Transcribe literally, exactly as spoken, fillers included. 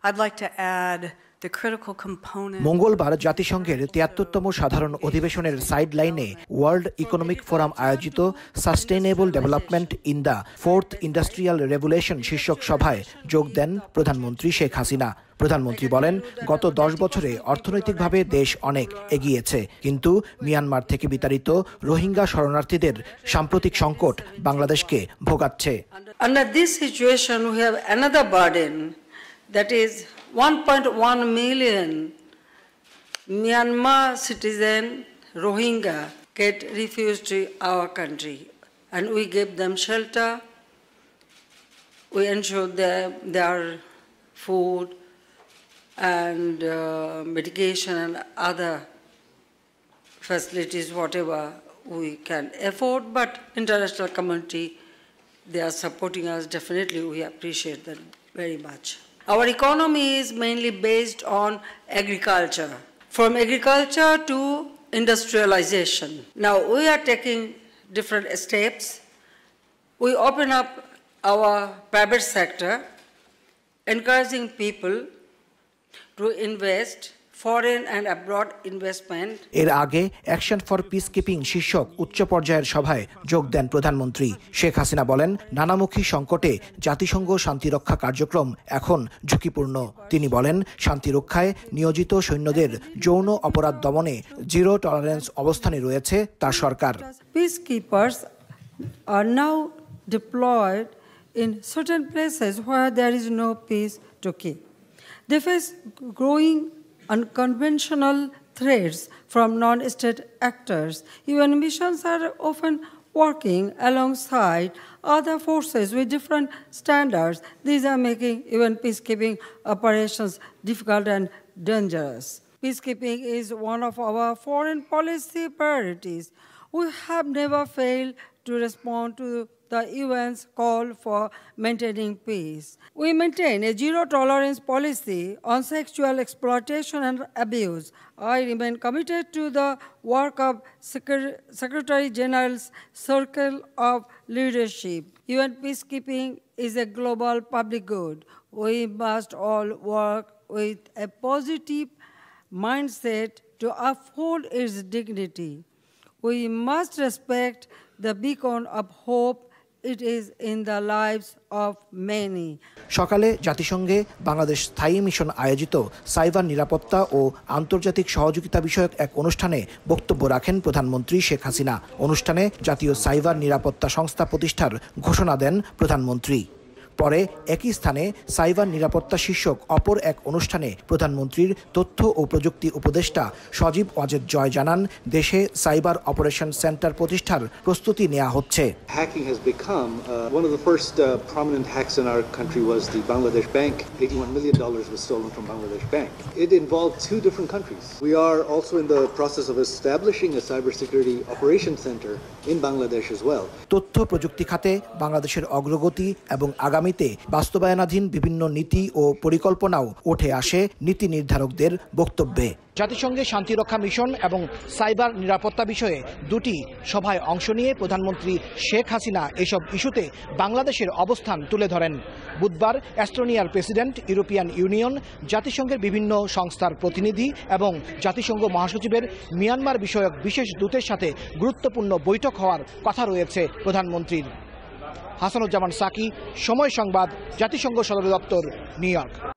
I'd like to add the critical component. মঙ্গলবার জাতিসংঘের তিয়াত্তরতম সাধারণ অধিবেশনের সাইড লাইনে ওয়ার্ল্ড ইকোনমিক ফোরাম আয়োজিত sustainable development in the fourth industrial revolution শীর্ষক সভায় যোগ দেন প্রধানমন্ত্রী শেখ হাসিনা। প্রধানমন্ত্রী বলেন, গত দশ বছরে অর্থনৈতিকভাবে দেশ অনেক এগিয়েছে, কিন্তু মিয়ানমার থেকে বিতাড়িত রোহিঙ্গা শরণার্থীদের সাম্প্রতিক সংকট বাংলাদেশকে ভোগাচ্ছে। Under this situation we have another burden, that is one point one million Myanmar citizen Rohingya get refused to our country, and we give them shelter, we ensure their, their food and uh, medication and other facilities, whatever we can afford, but international community, they are supporting us. Definitely we appreciate that very much. Our economy is mainly based on agriculture, from agriculture to industrialization. Now we are taking different steps. We open up our private sector, encouraging people to invest foreign and abroad investment. এর আগে action for peace keeping শীর্ষক উচ্চ পর্যায়ের সভায় যোগ দেন প্রধানমন্ত্রী। শেখ হাসিনা বলেন, নানামুখী সংকটে জাতিসংঘ শান্তিরক্ষা কার্যক্রম এখন ঝুঁকিপূর্ণ। তিনি বলেন, শান্তিরক্ষায় নিয়োজিত সৈন্যদের যৌন অপরাধ দমনে জিরো টলারেন্স অবস্থানে রয়েছে তার সরকার। Peacekeepers are now deployed in certain places where there is no peace to keep. They face growing unconventional threats from non-state actors. U N missions are often working alongside other forces with different standards. These are making even peacekeeping operations difficult and dangerous. Peacekeeping is one of our foreign policy priorities. We have never failed to respond to the U N's call for maintaining peace. We maintain a zero-tolerance policy on sexual exploitation and abuse. I remain committed to the work of Secretary General's Circle of Leadership. U N peacekeeping is a global public good. We must all work with a positive mindset to uphold its dignity. We must respect the beacon of hope it is in the lives of many. সকালে জাতিসংঘে বাংলাদেশ স্থায়ী mission আয়োজিত cyber নিরাপত্তা ও আন্তর্জাতিক সহযোগিতা বিষয়ক এক অনুষ্ঠানে বক্তব্য রাখেন প্রধানমন্ত্রী শেখ হাসিনা। অনুষ্ঠানে জাতীয় সাইবার নিরাপত্তা সংস্থা প্রতিষ্ঠার ঘোষণা দেন প্রধানমন্ত্রী। পরে একই স্থানে সাইবার নিরাপত্তা শীর্ষক অপর এক অনুষ্ঠানে প্রধানমন্ত্রীর তথ্য ও প্রযুক্তি উপদেষ্টা সজীব ওয়াজেদ জয় জানান, দেশে সাইবার অপারেশন সেন্টার প্রতিষ্ঠার প্রস্তুতি নেওয়া হচ্ছে। Hacking has become uh, one of the first uh, prominent hacks in our country was the Bangladesh Bank. eighty-one million dollars was stolen from Bangladesh Bank. It involved two different countries. We are also in the process of establishing a cybersecurity operation center in Bangladesh as well. তথ্য প্রযুক্তি খাতে বাংলাদেশের অগ্রগতি এবং আগামী বাস্তবায়নাধীন বিভিন্ন নীতি ও পরিকল্পনাও উঠে আসে নীতি নির্ধারকদের বক্তব্যে। জাতিসংঘের শান্তিরক্ষা মিশন এবং সাইবার নিরাপত্তা বিষয়ে দুটি সভায় অংশ নিয়ে প্রধানমন্ত্রী শেখ হাসিনা এসব ইস্যুতে বাংলাদেশের অবস্থান তুলে ধরেন। বুধবার এস্তোনিয়ার প্রেসিডেন্ট, ইউরোপিয়ান ইউনিয়ন, জাতিসংঘের বিভিন্ন সংস্থার প্রতিনিধি এবং জাতিসংঘ মহাসচিবের মিয়ানমার বিষয়ক বিশেষ দূতের সাথে গুরুত্বপূর্ণ বৈঠক হওয়ার কথা রয়েছে প্রধানমন্ত্রীর। হাসানুজ্জামান সাকি, সময় সংবাদ, জাতিসংঘ সদর দপ্তর, নিউ ইয়র্ক।